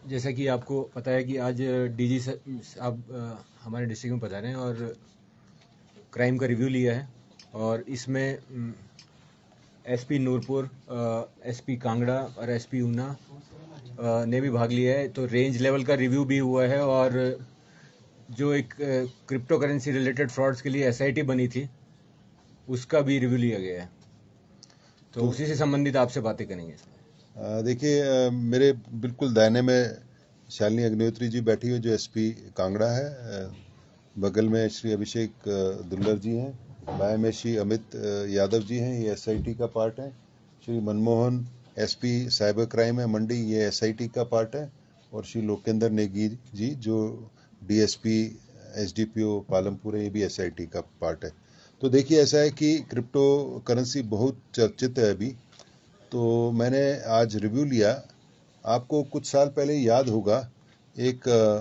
जैसा कि आपको पता है कि आज डीजी साहब हमारे डिस्ट्रिक्ट में पधारे हैं और क्राइम का रिव्यू लिया है और इसमें एसपी नूरपुर, एसपी कांगड़ा और एसपी ऊना ने भी भाग लिया है। तो रेंज लेवल का रिव्यू भी हुआ है और जो एक क्रिप्टो करेंसी रिलेटेड फ्रॉड्स के लिए एसआईटी बनी थी उसका भी रिव्यू लिया गया है। तो उसी से संबंधित आपसे बातें करेंगे। देखिए, मेरे बिल्कुल दाहिने में शालिनी अग्निहोत्री जी बैठी हुई जो एसपी कांगड़ा है, बगल में श्री अभिषेक दुल्लर जी हैं, बाएं में श्री अमित यादव जी हैं, ये एसआईटी का पार्ट है। Shri Manmohan SP cyber crime है मंडी, ये एसआईटी का पार्ट है। और श्री लोकेंद्र नेगी जी जो डीएसपी एसडीपीओ पालमपुर है, ये भी एसआईटी का पार्ट है। तो देखिए, ऐसा है कि क्रिप्टो करेंसी बहुत चर्चित है अभी, तो मैंने आज रिव्यू लिया। आपको कुछ साल पहले याद होगा, एक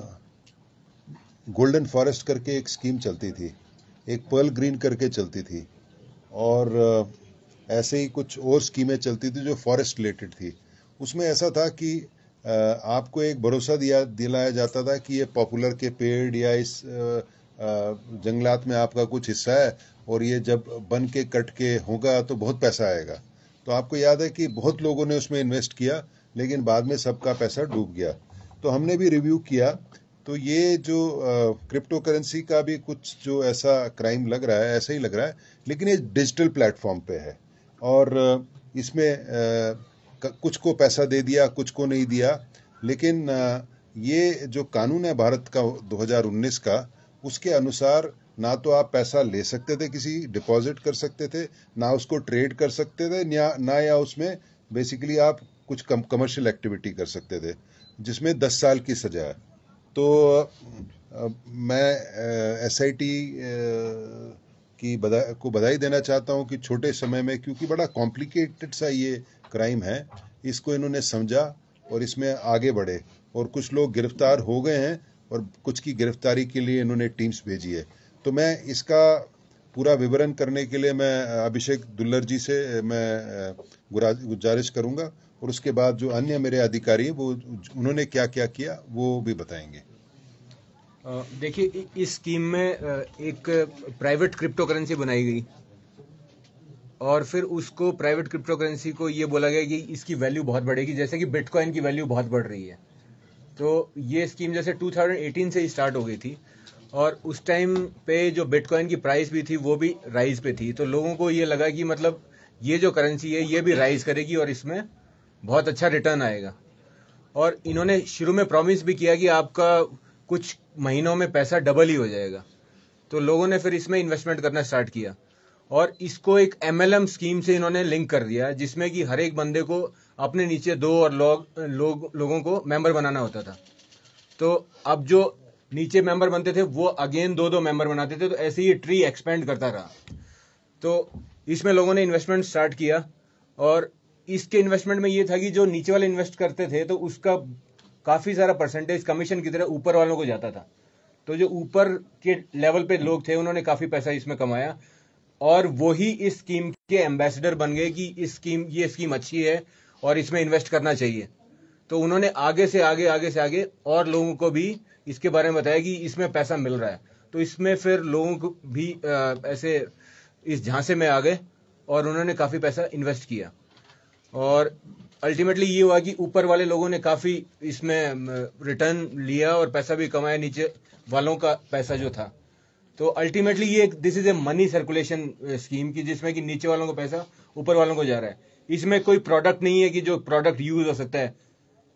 गोल्डन फॉरेस्ट करके एक स्कीम चलती थी, एक पर्ल ग्रीन करके चलती थी, और ऐसे ही कुछ और स्कीमें चलती थी जो फॉरेस्ट रिलेटेड थी। उसमें ऐसा था कि आपको एक भरोसा दिलाया जाता था कि ये पॉपुलर के पेड़ या इस जंगलात में आपका कुछ हिस्सा है और ये जब बन के कट के होगा तो बहुत पैसा आएगा। तो आपको याद है कि बहुत लोगों ने उसमें इन्वेस्ट किया, लेकिन बाद में सबका पैसा डूब गया। तो हमने भी रिव्यू किया, तो ये जो क्रिप्टो करेंसी का भी कुछ जो ऐसा क्राइम लग रहा है, ऐसा ही लग रहा है, लेकिन ये डिजिटल प्लेटफॉर्म पे है और इसमें कुछ को पैसा दे दिया, कुछ को नहीं दिया। लेकिन ये जो कानून है भारत का 2019 का, उसके अनुसार ना तो आप पैसा ले सकते थे, किसी डिपॉजिट कर सकते थे, ना उसको ट्रेड कर सकते थे, ना या उसमें बेसिकली आप कुछ कमर्शियल एक्टिविटी कर सकते थे, जिसमें 10 साल की सजा है। तो मैं एसआईटी की बधाई देना चाहता हूं कि छोटे समय में, क्योंकि बड़ा कॉम्प्लिकेटेड सा ये क्राइम है, इसको इन्होंने समझा और इसमें आगे बढ़े। और कुछ लोग गिरफ्तार हो गए हैं और कुछ की गिरफ्तारी के लिए इन्होंने टीम्स भेजी है। तो मैं इसका पूरा विवरण करने के लिए मैं अभिषेक दुल्लर जी से मैं गुजारिश करूंगा, और उसके बाद जो अन्य मेरे अधिकारी हैं वो उन्होंने क्या क्या किया वो भी बताएंगे। देखिए, इस स्कीम में एक प्राइवेट क्रिप्टो करेंसी बनाई गई और फिर उसको प्राइवेट क्रिप्टो करेंसी को ये बोला गया कि इसकी वैल्यू बहुत बढ़ेगी, जैसे कि बिटकॉइन की वैल्यू बहुत बढ़ रही है। तो ये स्कीम जैसे 2018 से ही स्टार्ट हो गई थी और उस टाइम पे जो बिटकॉइन की प्राइस भी थी वो भी राइज पे थी। तो लोगों को ये लगा कि मतलब ये जो करेंसी है ये भी राइज करेगी और इसमें बहुत अच्छा रिटर्न आएगा। और इन्होंने शुरू में प्रॉमिस भी किया कि आपका कुछ महीनों में पैसा डबल ही हो जाएगा। तो लोगों ने फिर इसमें इन्वेस्टमेंट करना स्टार्ट किया और इसको एक एमएलएम स्कीम से इन्होंने लिंक कर दिया, जिसमें कि हर एक बंदे को अपने नीचे 2 और लोगों को मेंबर बनाना होता था। तो अब जो नीचे मेंबर बनते थे वो अगेन 2 मेंबर बनाते थे। तो ऐसे ही ट्री एक्सपेंड करता रहा। तो इसमें लोगों ने इन्वेस्टमेंट स्टार्ट किया और इसके इन्वेस्टमेंट में ये था कि जो नीचे वाले इन्वेस्ट करते थे तो उसका काफी सारा परसेंटेज कमीशन की तरह ऊपर वालों को जाता था। तो जो ऊपर के लेवल पे लोग थे उन्होंने काफी पैसा इसमें कमाया और वो ही इस स्कीम के एम्बेसडर बन गए कि ये स्कीम अच्छी है और इसमें इन्वेस्ट करना चाहिए। तो उन्होंने आगे से आगे और लोगों को भी इसके बारे में बताया कि इसमें पैसा मिल रहा है। तो इसमें फिर लोगों को भी ऐसे इस झांसे में आ गए और उन्होंने काफी पैसा इन्वेस्ट किया और अल्टीमेटली ये हुआ कि ऊपर वाले लोगों ने काफी इसमें रिटर्न लिया और पैसा भी कमाया नीचे वालों का पैसा जो था। तो अल्टीमेटली ये this is a money circulation scheme की, जिसमें कि नीचे वालों का पैसा ऊपर वालों को जा रहा है। इसमें कोई प्रोडक्ट नहीं है कि जो प्रोडक्ट यूज हो सकता है,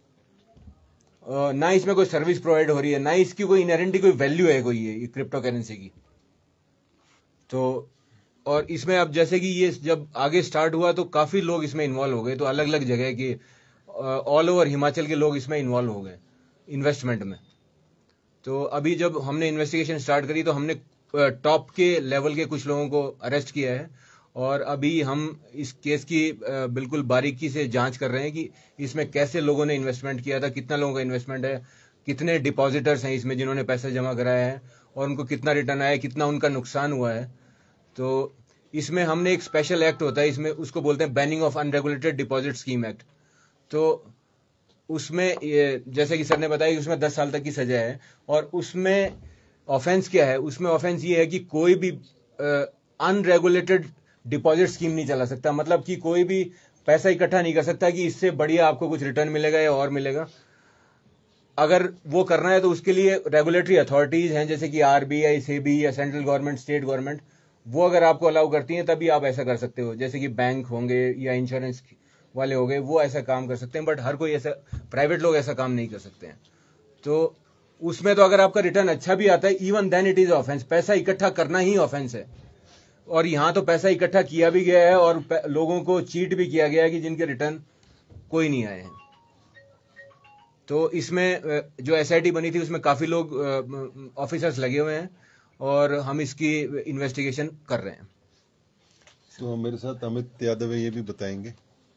ना इसमें कोई सर्विस प्रोवाइड हो रही है, ना इसकी कोई इनहेरेंटली कोई वैल्यू है कोई ये क्रिप्टो करेंसी की। तो और इसमें अब जैसे कि ये जब आगे स्टार्ट हुआ तो काफी लोग इसमें इन्वॉल्व हो गए। तो अलग अलग जगह के ऑल ओवर हिमाचल के लोग इसमें इन्वॉल्व हो गए इन्वेस्टमेंट में। तो अभी जब हमने इन्वेस्टिगेशन स्टार्ट करी तो हमने टॉप के लेवल के कुछ लोगों को अरेस्ट किया है और अभी हम इस केस की बिल्कुल बारीकी से जांच कर रहे हैं कि इसमें कैसे लोगों ने इन्वेस्टमेंट किया था, कितना लोगों का इन्वेस्टमेंट है, कितने डिपॉजिटर्स हैं इसमें जिन्होंने पैसा जमा कराया है और उनको कितना रिटर्न आया, कितना उनका नुकसान हुआ है। तो इसमें हमने एक स्पेशल एक्ट होता है इसमें, उसको बोलते हैं banning of unregulated deposit scheme act. तो उसमें जैसे कि सर ने बताया कि उसमें 10 साल तक की सजा है, और उसमें ऑफेंस क्या है? उसमें ऑफेंस ये है कि कोई भी अनरेगुलेटेड डिपॉजिट स्कीम नहीं चला सकता, मतलब कि कोई भी पैसा इकट्ठा नहीं कर सकता कि इससे बढ़िया आपको कुछ रिटर्न मिलेगा या और मिलेगा। अगर वो करना है तो उसके लिए रेगुलेटरी अथॉरिटीज हैं, जैसे कि आरबीआई, सेबी या सेंट्रल गवर्नमेंट, स्टेट गवर्नमेंट, वो अगर आपको अलाउ करती हैं तभी आप ऐसा कर सकते हो। जैसे कि बैंक होंगे या इंश्योरेंस वाले हो गए, वो ऐसा काम कर सकते हैं, बट हर कोई ऐसा, प्राइवेट लोग ऐसा काम नहीं कर सकते हैं। तो उसमें तो अगर आपका रिटर्न अच्छा भी आता है, even then it is offence. पैसा इकट्ठा करना ही ऑफेंस है, और यहां तो पैसा इकट्ठा किया भी गया है और लोगों को चीट भी किया गया है कि जिनके रिटर्न कोई नहीं आए हैं। तो इसमें जो एसआईटी बनी थी उसमें काफी लोग ऑफिसर्स लगे हुए हैं, और हम इसकी इन्वेस्टिगेशन कर रहे हैं। तो मेरे साथ अमित यादव है, ये भी बताएंगे।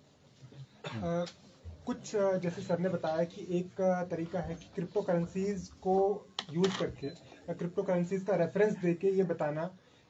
कुछ जैसे सर ने बताया कि एक तरीका है कि क्रिप्टो करेंसीज को यूज करके, क्रिप्टो करेंसीज का रेफरेंस देके ये बताना,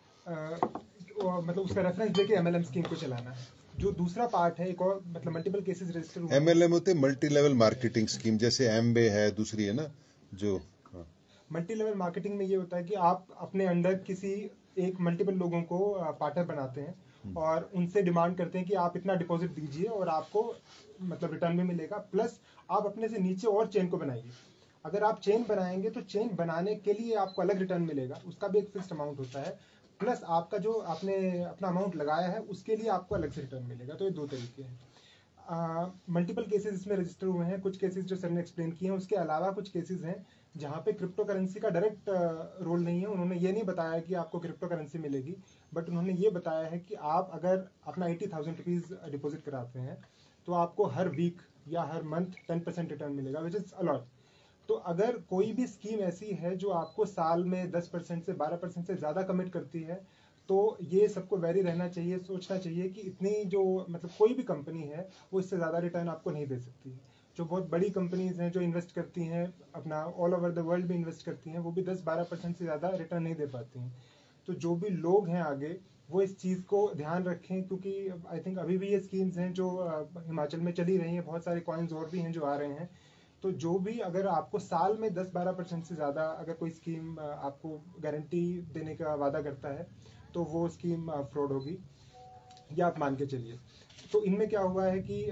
मतलब उसका रेफरेंस देके एमएलएम स्कीम को चलाना। जो दूसरा पार्ट है, एक और मतलब मल्टीपल केसेस रजिस्टर हुए। एमएलएम होते मल्टी लेवल मार्केटिंग स्कीम, जैसे एमबे है, दूसरी है ना जो। मल्टी लेवल मार्केटिंग में ये होता है कि आप अपने अंडर किसी एक मल्टीपल लोगों को पार्टनर बनाते हैं और उनसे डिमांड करते हैं कि आप इतना डिपॉजिट दीजिए और आपको मतलब रिटर्न भी मिलेगा, प्लस आप अपने से नीचे और चेन को बनाइए। अगर आप चेन बनाएंगे तो चेन बनाने के लिए आपको अलग रिटर्न मिलेगा, उसका भी एक फिक्स्ड अमाउंट होता है, प्लस आपका जो आपने अपना अमाउंट लगाया है उसके लिए आपको अलग से रिटर्न मिलेगा। तो ये दो तरीके हैं। मल्टीपल केसेस इसमें रजिस्टर हुए हैं। कुछ केसेस जो सर ने एक्सप्लेन किए हैं, उसके अलावा कुछ केसेस हैं जहाँ पे क्रिप्टो करेंसी का डायरेक्ट रोल नहीं है। उन्होंने ये नहीं बताया कि आपको क्रिप्टो करेंसी मिलेगी, बट उन्होंने ये बताया है कि आप अगर अपना 80,000 रुपीज डिपॉजिट कराते हैं तो आपको हर वीक या हर मंथ 10% रिटर्न मिलेगा, विच इज अलॉट। तो अगर कोई भी स्कीम ऐसी है जो आपको साल में 10% से 12% से ज्यादा कमिट करती है, तो ये सबको वेरी रहना चाहिए, सोचना चाहिए कि इतनी जो मतलब कोई भी कंपनी है वो इससे ज्यादा रिटर्न आपको नहीं दे सकती। जो बहुत बड़ी कंपनीज हैं जो इन्वेस्ट करती हैं अपना ऑल ओवर द वर्ल्ड भी इन्वेस्ट करती हैं, वो भी 10-12% से ज्यादा रिटर्न नहीं दे पाती हैं। तो जो भी लोग हैं आगे, वो इस चीज को ध्यान रखें, क्योंकि आई थिंक अभी भी ये स्कीम्स हैं जो हिमाचल में चली रही हैं, बहुत सारे कॉइन्स और भी हैं जो आ रहे हैं। तो जो भी अगर आपको साल में 10-12% से ज्यादा अगर कोई स्कीम आपको गारंटी देने का वादा करता है, तो वो स्कीम फ्रॉड होगी, या आप मान के चलिए। तो इनमें क्या हुआ है कि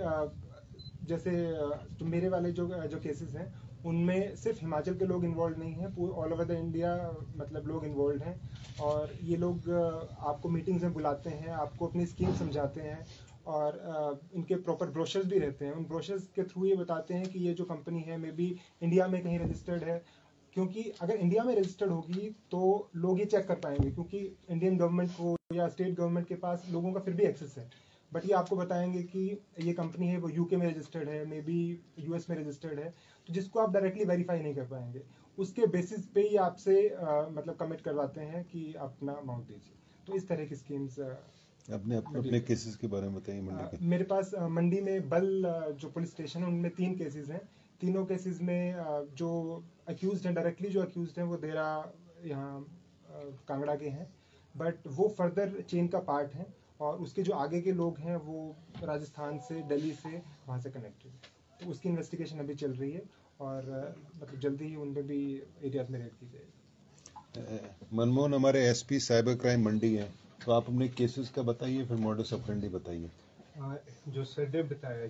जैसे तो मेरे वाले जो केसेस हैं उनमें सिर्फ हिमाचल के लोग इन्वॉल्व नहीं हैं, पूरे ऑल ओवर द इंडिया मतलब लोग इन्वॉल्व हैं। और ये लोग आपको मीटिंग्स में बुलाते हैं, आपको अपनी स्कीम समझाते हैं, और इनके प्रॉपर ब्रोशर्स भी रहते हैं। उन ब्रोशर्स के थ्रू ये बताते हैं कि ये जो कंपनी है मे बी इंडिया में कहीं रजिस्टर्ड है, क्योंकि अगर इंडिया में रजिस्टर्ड होगी तो लोग ये चेक कर पाएंगे, क्योंकि इंडियन गवर्नमेंट को या स्टेट गवर्नमेंट के पास लोगों का फिर भी एक्सेस है। बट ये आपको बताएंगे कि ये कंपनी है वो यूके में रजिस्टर्ड है, मे बी यूएस में रजिस्टर्ड है, तो जिसको आप डायरेक्टली वेरीफाई नहीं कर पाएंगे। उसके बेसिस पे ही आपसे मतलब कमिट करवाते हैं कि आप अपना अमाउंट दीजिए। तो इस तरह की स्कीम्स अपने केसेस के बारे में बताइए मंडी के। मेरे पास मंडी में बल जो पुलिस स्टेशन है उनमें 3 केसेस हैं। तीनों केसेस में जो अक्यूज्ड हैं, डायरेक्टली जो अक्यूज्ड हैं वो देरा यहाँ कांगड़ा के हैं, बट वो फर्दर चेन का पार्ट हैं, और उसके जो आगे के लोग हैं वो राजस्थान से, दिल्ली से, वहाँ से कनेक्टेड। तो उसकी इन्वेस्टिगेशन अभी चल रही है, और मतलब जल्दी ही उनमें भी एरियाज में रेड की जाएगी। मनमोहन हमारे एसपी साइबर क्राइम मंडी है, तो आप अपने केसेस का बताइए, फिर मॉडस ऑपरेंडी बताइए। जो सर ने बताया,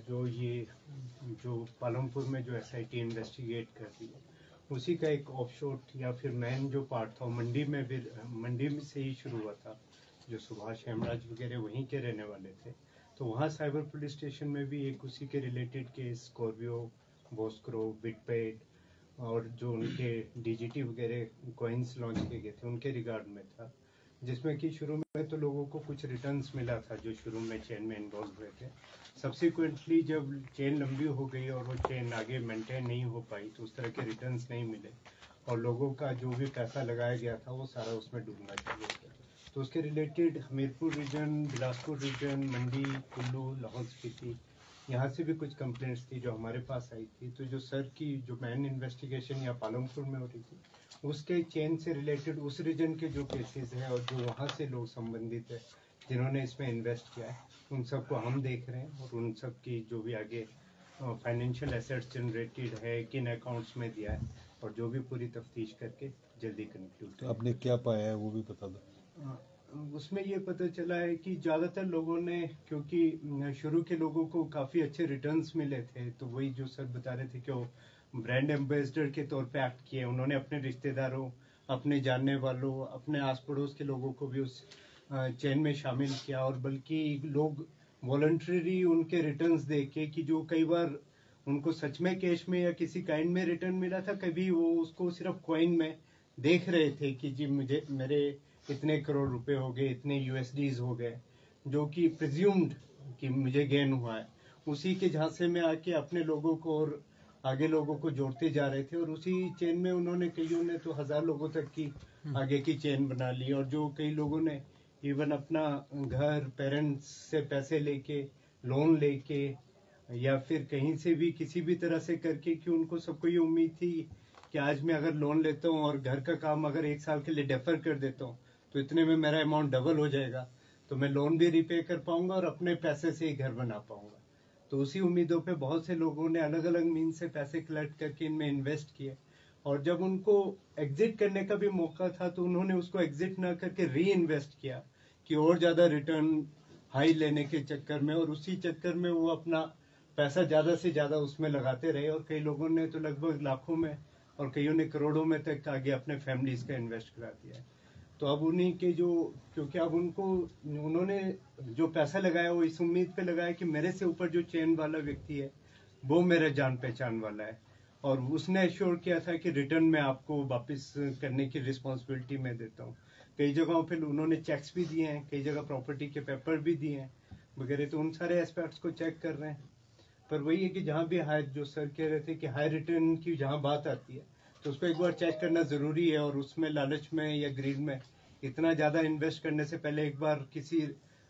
जो पालमपुर में जो एसआईटी इन्वेस्टिगेट कर रही है, उसी का एक ऑफशोट या फिर मेन जो पार्ट था मंडी में भी, मंडी में से ही शुरू हुआ था। जो सुभाष हेमराज वगैरह वहीं के रहने वाले थे, तो वहाँ साइबर पुलिस स्टेशन में भी एक उसी के related case Scorpio, Voscrow, Bitpaid और जो उनके डीजीटी वगैरह कॉइन्स लॉन्च किए गए थे उनके रिगार्ड में था, जिसमें कि शुरू में तो लोगों को कुछ रिटर्न्स मिला था जो शुरू में चेन में इन्वॉल्व हुए थे। सब्सिक्वेंटली जब चेन लंबी हो गई और वो चेन आगे मेंटेन नहीं हो पाई, तो उस तरह के रिटर्न्स नहीं मिले, और लोगों का जो भी पैसा लगाया गया था वो सारा उसमें डूबना चाहिए था। तो उसके related Hamirpur region, Bilaspur region, Mandi, Kullu, Lahaul Spiti, यहाँ से भी कुछ कंप्लेंट्स थी जो हमारे पास आई थी। तो जो सर की जो मैन इन्वेस्टिगेशन या पालमपुर में हो रही थी, उसके चेन से रिलेटेड उस रीजन के जो केसेस हैं और जो वहाँ से लोग संबंधित है जिन्होंने इसमें इन्वेस्ट किया है, उन सबको हम देख रहे हैं, और उन सब की जो भी आगे फाइनेंशियल एसेट्स जनरेटेड है, किन अकाउंट्स में दिया है, और जो भी पूरी तफ्तीश करके जल्दी कंक्लूड तो आपने क्या पाया है वो भी बता दो। उसमें ये पता चला है कि ज़्यादातर लोगों ने, क्योंकि शुरू के लोगों को काफ़ी अच्छे रिटर्न्स मिले थे, तो वही जो सर बता रहे थे कि वो ब्रांड एम्बेसडर के तौर पे एक्ट किए, उन्होंने अपने रिश्तेदारों, अपने जानने वालों, अपने आस पड़ोस के लोगों को भी उस चेन में शामिल किया, और बल्कि लोग वॉलंटरी उनके रिटर्न्स देके कि जो कई बार उनको सच में कैश में या किसी काइंड में रिटर्न मिला था, कभी वो उसको सिर्फ कॉइन में देख रहे थे कि जी मुझे मेरे इतने करोड़ रुपए हो गए, इतने यूएसडीज हो गए, जो कि प्रिज्यूम्ड कि मुझे गेन हुआ है। उसी के झांसे में आके अपने लोगों को और आगे लोगों को जोड़ते जा रहे थे, और उसी चेन में उन्होंने, कईयों ने तो 1000 लोगों तक की आगे की चेन बना ली, और जो कई लोगों ने इवन अपना घर पेरेंट्स से पैसे लेके, लोन लेके, या फिर कहीं से भी किसी भी तरह से करके, कि उनको सबको ये उम्मीद थी कि आज मैं अगर लोन लेता हूँ और घर का काम अगर 1 साल के लिए डेफर कर देता हूँ तो इतने में मेरा अमाउंट डबल हो जाएगा, तो मैं लोन भी रिपे कर पाऊंगा और अपने पैसे से ही घर बना पाऊंगा। तो उसी उम्मीदों पे बहुत से लोगों ने अलग अलग मीन से पैसे कलेक्ट करके इनमें इन्वेस्ट किए, और जब उनको एग्जिट करने का भी मौका था तो उन्होंने उसको एग्जिट ना करके री इन्वेस्ट किया कि और ज्यादा रिटर्न हाई लेने के चक्कर में, और उसी चक्कर में वो अपना पैसा ज्यादा से ज्यादा उसमें लगाते रहे, और कई लोगों ने तो लगभग लाखों में और कईयों ने करोड़ों में तक आगे अपने फैमिलीज का इन्वेस्ट करा दिया है। तो अब उन्हीं के जो, क्योंकि अब उन्होंने जो पैसा लगाया वो इस उम्मीद पे लगाया कि मेरे से ऊपर जो चेन वाला व्यक्ति है वो मेरा जान पहचान वाला है, और उसने एश्योर किया था कि रिटर्न में आपको वापस करने की रिस्पॉन्सिबिलिटी मैं देता हूँ। कई जगहों पे उन्होंने चेक्स भी दिए हैं, कई जगह प्रॉपर्टी के पेपर भी दिए हैं वगैरह, तो उन सारे एस्पेक्ट्स को चेक कर रहे हैं। पर वही है कि जहाँ भी हाई, जो सर कह रहे थे कि हाई रिटर्न की जहाँ बात आती है तो उसको एक बार चेक करना जरूरी है, और उसमें लालच में या ग्रीड में इतना ज्यादा इन्वेस्ट करने से पहले एक बार किसी,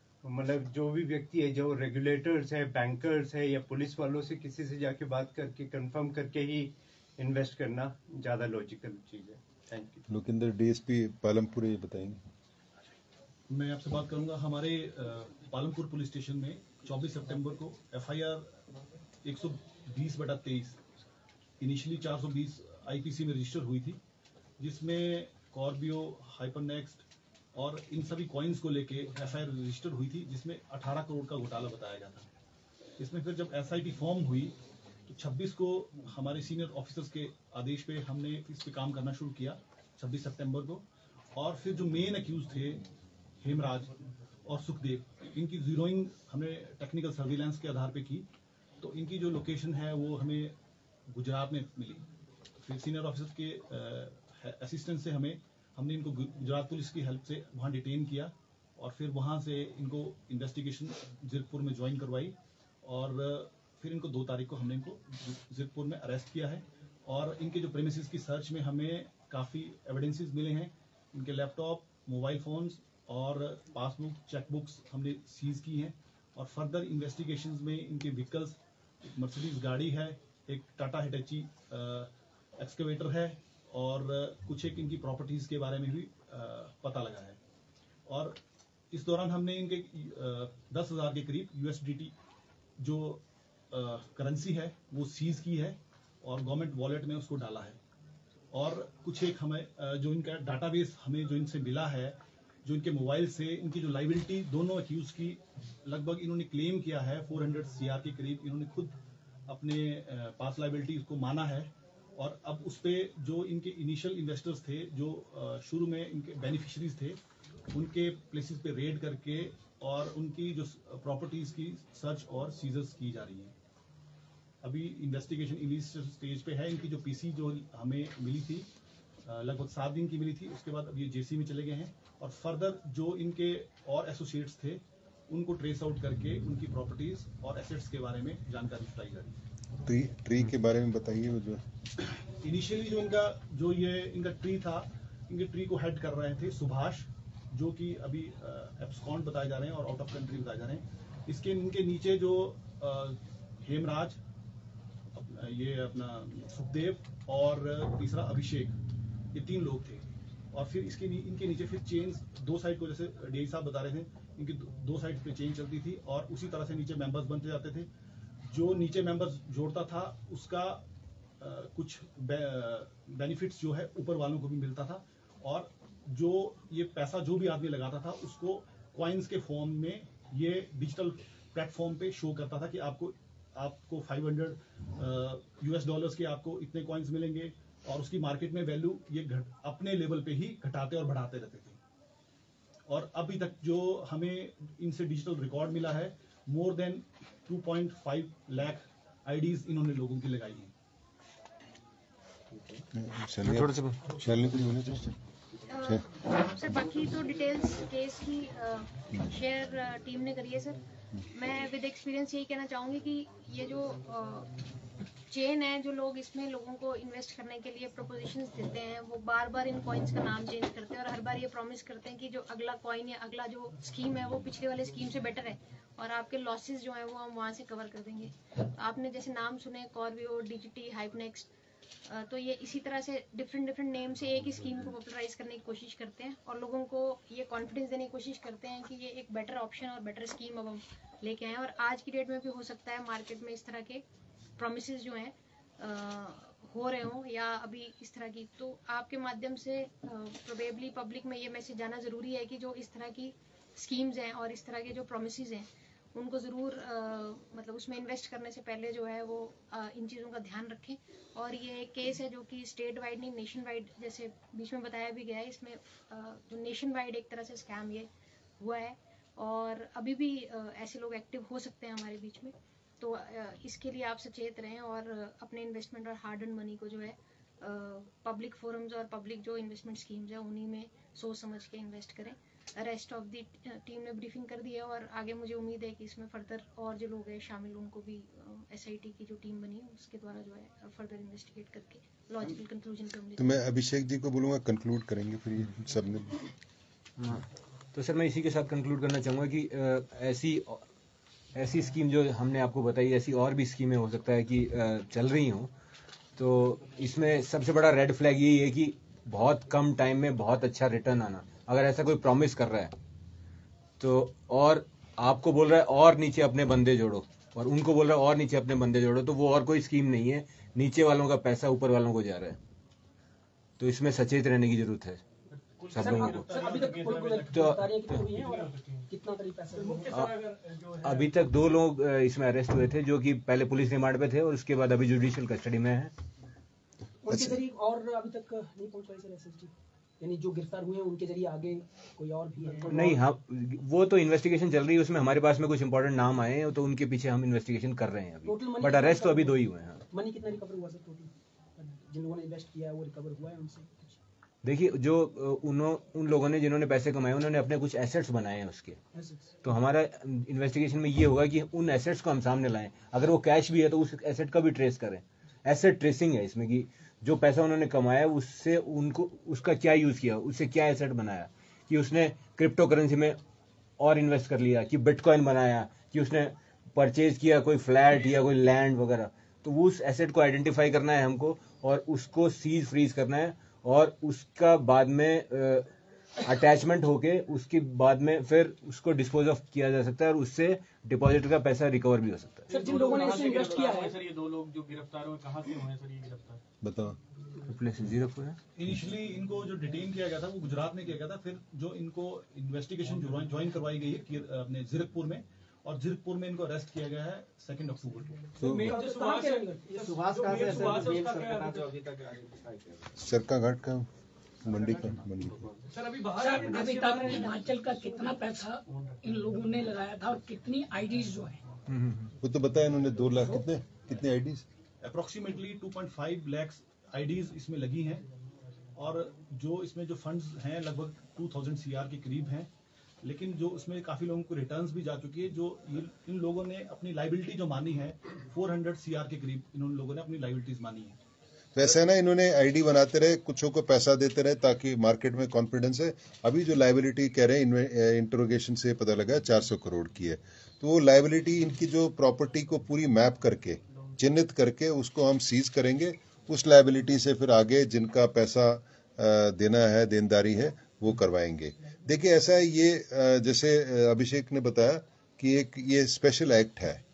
मतलब जो भी व्यक्ति है, जो रेगुलेटर्स है, बैंकर्स है या पुलिस वालों से किसी से जाके बात करके कंफर्म करके ही इन्वेस्ट करना ज्यादा लॉजिकल चीज है। Thank you. Lokendra, DSP Palampur, ये बताएंगे। मैं आपसे बात करूंगा। हमारे पालमपुर पुलिस स्टेशन में 24 सितंबर को एफआईआर 120/23 इनिशियली 420 आईपीसी में रजिस्टर हुई थी, जिसमें कॉर्बियो, हाइपरनेक्स्ट और इन सभी कॉइन्स को लेके एफआईआर रजिस्टर हुई थी, जिसमें 18 करोड़ का घोटाला बताया गया था। इसमें फिर जब एसआईटी फॉर्म हुई तो 26 को हमारे सीनियर ऑफिसर्स के आदेश पे हमने इस पे काम करना शुरू किया 26 सितंबर को। और फिर जो मेन अक्यूज थे हेमराज और सुखदेव, इनकी जीरोइंग हमने टेक्निकल सर्विलांस के आधार पे की, तो इनकी जो लोकेशन है वो हमें गुजरात में मिली। फिर सीनियर ऑफिसर्स के असिस्टेंस से हमने इनको गुजरात पुलिस की हेल्प से वहाँ डिटेन किया, और फिर वहाँ से इनको इन्वेस्टिगेशन जीरकपुर में ज्वाइन करवाई, और फिर इनको 2 तारीख को हमने इनको जीरकपुर में अरेस्ट किया है। और इनके जो प्रेमिसेस की सर्च में हमें काफ़ी एविडेंसेस मिले हैं। इनके लैपटॉप, मोबाइल फोन्स और पासबुक, चेकबुक्स हमने सीज की हैं, और फर्दर इन्वेस्टिगेशंस में इनके व्हीकल्स, एक मर्सिडीज गाड़ी है, एक टाटा हिटाची एक्सकेवेटर है, और कुछ एक इनकी प्रॉपर्टीज के बारे में भी पता लगा है। और इस दौरान हमने इनके 10,000 के करीब यूएसडीटी जो करेंसी है वो सीज की है, और गवर्नमेंट वॉलेट में उसको डाला है। और कुछ एक हमें जो इनका डाटाबेस हमें जो इनसे मिला है, जो इनके मोबाइल से इनकी जो लाइबिलिटी दोनों अक्यूज की लगभग इन्होंने क्लेम किया है 400 CR के करीब, इन्होंने खुद अपने पास लाइबिलिटी उसको माना है। और अब उस पे जो इनके इनिशियल इन्वेस्टर्स थे, जो शुरू में इनके बेनिफिशरीज थे, उनके प्लेसेस पे रेड करके और उनकी जो प्रॉपर्टीज की सर्च और सीजर्स की जा रही है। अभी इन्वेस्टिगेशन इनिशियल स्टेज पे है। इनकी जो पीसी जो हमें मिली थी लगभग 7 दिन की मिली थी, उसके बाद अब ये जेसी में चले गए हैं, और फर्दर जो इनके और एसोसिएट्स थे उनको ट्रेस आउट करके उनकी प्रॉपर्टीज और एसेट्स के बारे में जानकारी जुटाई जा रही है। ट्री के बारे में बताइए। वो जो इनिशियली जो इनका ट्री था, इनके ट्री को हेड कर रहे थे सुभाष, जो कि अभी एब्सकॉन्ड बताए जा रहे हैं और आउट ऑफ कंट्री बताए जा रहे हैं। इनके नीचे जो हेमराज, ये अपना सुखदेव और तीसरा अभिषेक, ये 3 लोग थे। और फिर इनके नीचे फिर चेन्स 2 साइड को, जैसे डीआई साहब बता रहे थे, इनकी 2 साइड पे चेन चलती थी, और उसी तरह से नीचे मेंबर्स बनते जाते थे। जो नीचे मेंबर्स जोड़ता था उसका कुछ बेनिफिट्स जो है ऊपर वालों को भी मिलता था, और जो ये पैसा जो भी आदमी लगाता था उसको कॉइन्स के फॉर्म में ये डिजिटल प्लेटफॉर्म पे शो करता था कि आपको 500 यूएस डॉलर्स के आपको इतने कॉइन्स मिलेंगे, और उसकी मार्केट में वैल्यू ये अपने लेवल पे ही घटाते और बढ़ाते रहते थे। और अभी तक जो हमें इनसे डिजिटल रिकॉर्ड मिला है, मोर देन 2.5 लाख आईडीज इन्होंने लोगों की लगाई है। सर बाकी तो डिटेल्स केस की शेयर टीम ने करी है सर। मैं विद एक्सपीरियंस यही कहना चाहूँगी कि ये जो चेन है, जो लोग इसमें लोगों को इन्वेस्ट करने के लिए प्रोपोजिशंस देते हैं, वो बार बार इन कॉइन्स का नाम चेंज करते हैं और हर बार ये प्रॉमिस करते हैं कि जो अगला कॉइन या अगला जो स्कीम है वो पिछले वाले स्कीम से बेटर है और आपके लॉसेस जो हैं वो हम वहाँ से कवर कर देंगे। तो आपने जैसे नाम सुने कॉर्बियो, डीजीटी, हाइपनेक्स्ट, तो ये इसी तरह से डिफरेंट नेम से एक ही स्कीम को पॉपुलराइज करने की कोशिश करते हैं और लोगों को ये कॉन्फिडेंस देने की कोशिश करते हैं कि ये एक बेटर ऑप्शन और बेटर स्कीम अब हम लेके आए। और आज की डेट में भी हो सकता है मार्केट में इस तरह के प्रोमिसेस जो हैं हो रहे हों या अभी इस तरह की, तो आपके माध्यम से प्रोबेबली पब्लिक में ये मैसेज जाना ज़रूरी है कि जो इस तरह की स्कीम्स हैं और इस तरह के जो प्रोमिसेस हैं उनको ज़रूर मतलब उसमें इन्वेस्ट करने से पहले जो है वो इन चीज़ों का ध्यान रखें। और ये एक केस है जो कि स्टेट वाइड नहीं, नेशन वाइड जैसे बीच में बताया भी गया है, इसमें जो नेशन वाइड एक तरह से स्कैम ये हुआ है और अभी भी ऐसे लोग एक्टिव हो सकते हैं हमारे बीच में। तो इसके लिए आप सचेत रहें और अपने इन्वेस्टमेंट और हार्ड एंड मनी को जो है पब्लिक फोरम्स और पब्लिक जो इन्वेस्टमेंट स्कीम्स है उन्हीं में सोच समझ के इन्वेस्ट करें। रेस्ट ऑफ दी टीम ने ब्रीफिंग कर दी है और आगे मुझे उम्मीद है कि इसमें फर्दर और जो लोग हैं शामिल उनको भी एसआईटी की जो टीम बनी है उसके द्वारा जो है फर्दर इन्वेस्टिगेट करके लॉजिकल कंक्लूजन पे तो मैं अभिषेक जी को बोलूँगा कंक्लूड करेंगे फिर ये सब ने। तो सर मैं इसी के साथ कंक्लूड करना चाहूँगा कि ऐसी स्कीम जो हमने आपको बताई, ऐसी और भी स्कीमें हो सकता है कि चल रही हों। तो इसमें सबसे बड़ा रेड फ्लैग यही है कि बहुत कम टाइम में बहुत अच्छा रिटर्न आना। अगर ऐसा कोई प्रॉमिस कर रहा है तो और आपको बोल रहा है और नीचे अपने बंदे जोड़ो और उनको बोल रहा है और नीचे अपने बंदे जोड़ो, तो वो और कोई स्कीम नहीं है, नीचे वालों का पैसा ऊपर वालों को जा रहा है। तो इसमें सचेत रहने की जरूरत है सब लोगों को। अभी तक 2 लोग इसमें अरेस्ट हुए थे जो कि पहले पुलिस रिमांड पे थे और उसके बाद अभी जुडिशियल कस्टडी में है। उनके जरिए और अभी तक नहीं पहुंच पाई सर एसएसजी, यानी जो गिरफ्तार हुए हैं उनके जरिए आगे कोई और भी है? नहीं, हाँ वो तो इन्वेस्टिगेशन चल रही है, उसमें हमारे पास में कुछ इंपॉर्टेंट नाम आए हैं तो उनके पीछे हम इन्वेस्टिगेशन कर रहे हैं अभी, बट अरेस्ट तो अभी 2 ही हुए हैं। मनी कितना रिकवर हुआ सर टोटल? जिन लोगों ने इन्वेस्ट किया है वो रिकवर हुआ है उनसे? देखिए जो उन लोगों ने जिन्होंने पैसे कमाए उन्होंने अपने कुछ एसेट्स बनाए हैं उसके, तो हमारा इन्वेस्टिगेशन में ये होगा कि उन एसेट्स को हम सामने लाएं। अगर वो कैश भी है तो उस एसेट का भी ट्रेस करें। एसेट ट्रेसिंग है इसमें कि जो पैसा उन्होंने कमाया उससे उनको उसका क्या यूज किया, उससे क्या एसेट बनाया, कि उसने क्रिप्टो करेंसी में और इन्वेस्ट कर लिया, कि बिटकॉइन बनाया, कि उसने परचेज किया कोई फ्लैट या कोई लैंड वगैरह। तो वो उस एसेट को आइडेंटिफाई करना है हमको और उसको सीज फ्रीज करना है और उसका बाद में अटैचमेंट होके उसके बाद में फिर उसको डिस्पोज ऑफ किया जा सकता है और उससे डिपॉजिट का पैसा रिकवर भी हो सकता है। सर जिन लोगों ने इसमें इन्वेस्ट किया है सर, ये 2 लोग जो गिरफ्तार हुए कहां से हुए सर ये गिरफ्तार? बताओ। जीरकपुर है। इनिशियली इनको जो डिटेन किया गया था वो गुजरात में किया गया था, फिर जो इनको इन्वेस्टिगेशन ज्वाइन करवाई गई है अपने जीरकपुर में, और जीरकपुर में इनको अरेस्ट किया गया है 2 अक्टूबर को। सरका घाट का मंडी का सर अभी तक हिमाचल का कितना पैसा इन लोगों ने लगाया था और कितनी आईडीज जो है वो तो बताया इन्होंने। 2 लाख कितने आईडीज? अप्रोक्सीमेटली 2.5 लाख आईडीज इसमें लगी हैं और जो इसमें जो फंड्स हैं लगभग 2000 सीआर के करीब हैं, लेकिन जो उसमें काफी लोगों को रिटर्न्स भी जा चुकी है। जो इन लोगों ने अपनी लाइबिलिटी जो मानी है 400 सीआर के करीब इन लोगों ने अपनी लाइबिलिटीज मानी है। तो ऐसा है ना, इन्होंने आईडी बनाते रहे, कुछों को पैसा देते रहे ताकि मार्केट में कॉन्फिडेंस है। अभी जो लाइबिलिटी कह रहे हैं इंटरोगेशन से पता लगा 400 करोड़ की है, तो वो लाइबिलिटी इनकी जो प्रॉपर्टी को पूरी मैप करके चिन्हित करके उसको हम सीज करेंगे। उस लाइबिलिटी से फिर आगे जिनका पैसा देना है, देनदारी है, वो करवाएंगे। देखिए ऐसा है, ये जैसे अभिषेक ने बताया कि एक ये स्पेशल एक्ट है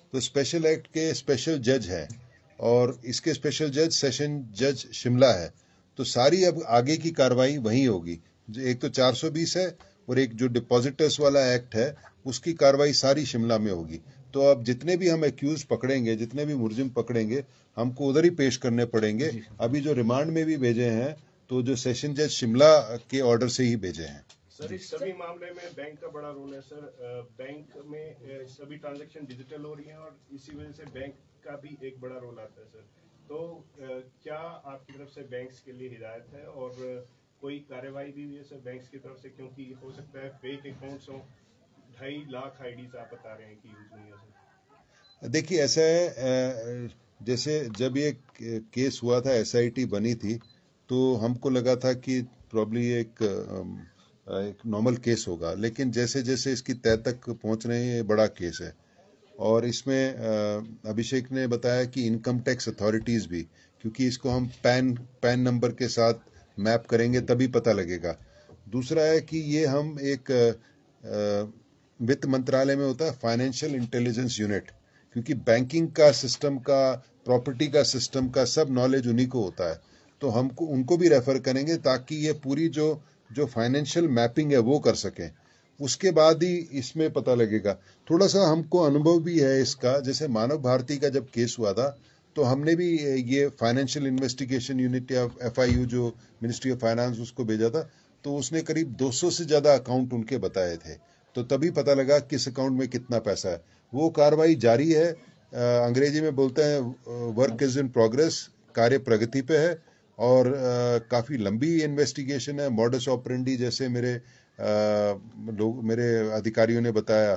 तो स्पेशल एक्ट के स्पेशल जज है और इसके स्पेशल जज सेशन जज शिमला है। तो सारी अब आगे की कार्रवाई वहीं होगी। एक तो 420 है और एक जो डिपॉजिटर्स वाला एक्ट है उसकी कार्रवाई सारी शिमला में होगी। तो अब जितने भी हम एक्यूज पकड़ेंगे, जितने भी मुलजिम पकड़ेंगे, हमको उधर ही पेश करने पड़ेंगे। अभी जो रिमांड में भी भेजे हैं तो जो सेशन जज शिमला के ऑर्डर से ही भेजे हैं। सर, इस सभी मामले में बैंक का बड़ा रोल है सर। बैंक में सभी ट्रांजैक्शन डिजिटल हो रही हैं और इसी वजह से बैंक का भी एक बड़ा रोल आता है सर। तो क्या आपकी तरफ से बैंक्स के लिए हिदायत है और कोई कार्रवाई भी हुई है सर बैंक्स की तरफ से, क्योंकि हो सकता है फेक अकाउंट्स हो, 2.5 लाख आईडीज आप बता रहे हैं कि यूज हुई है सर। देखिए ऐसा है, जैसे जब ये केस हुआ था, SIT बनी थी, तो हमको लगा था कि प्रॉब्ली एक नॉर्मल केस होगा, लेकिन जैसे जैसे इसकी तह तक पहुंच रहे हैं ये बड़ा केस है। और इसमें अभिषेक ने बताया कि इनकम टैक्स अथॉरिटीज भी, क्योंकि इसको हम पैन नंबर के साथ मैप करेंगे तभी पता लगेगा। दूसरा है कि ये हम एक वित्त मंत्रालय में होता है फाइनेंशियल इंटेलिजेंस यूनिट, क्योंकि बैंकिंग का सिस्टम का, प्रॉपर्टी का सिस्टम का सब नॉलेज उन्हीं को होता है। तो हमको उनको भी रेफर करेंगे ताकि ये पूरी जो फाइनेंशियल मैपिंग है वो कर सकें। उसके बाद ही इसमें पता लगेगा। थोड़ा सा हमको अनुभव भी है इसका, जैसे मानव भारती का जब केस हुआ था तो हमने भी ये फाइनेंशियल इन्वेस्टिगेशन यूनिट या FIU जो मिनिस्ट्री ऑफ फाइनेंस उसको भेजा था, तो उसने करीब 200 से ज्यादा अकाउंट उनके बताए थे। तो तभी पता लगा किस अकाउंट में कितना पैसा है। वो कार्रवाई जारी है। अंग्रेजी में बोलते हैं वर्क इज इन प्रोग्रेस, कार्य प्रगति पे है। और काफी लंबी इन्वेस्टिगेशन है। मॉडस ऑपरेंडी जैसे मेरे अधिकारियों ने बताया,